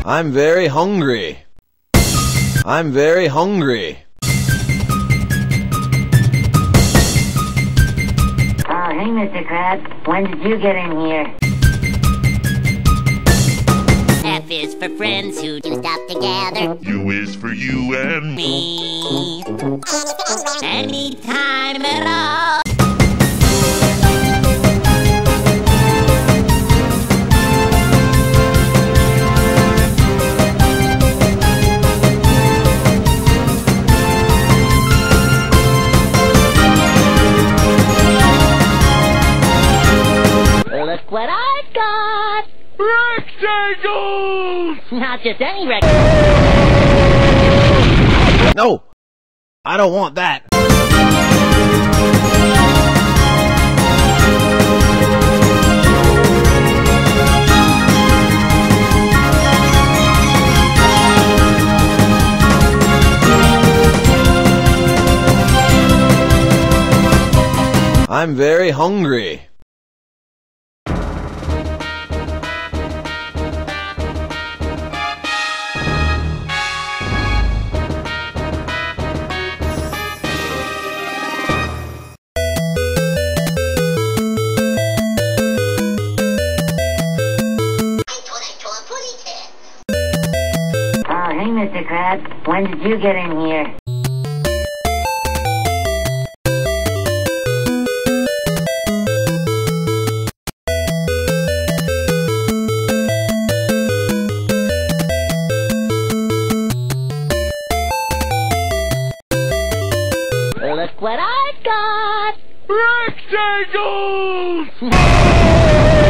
I'm very hungry. I'm very hungry. Oh, hey, Mr. Krabs. When did you get in here? F is for friends who do stuff together. U is for you and Me. Anytime at all. Look what I've got! rectangles! Not just any rectangle. No! I don't want that. I'm very hungry. Oh, hey, Mr. Krabs. When did you get in here? Look what I've got! Rectangles!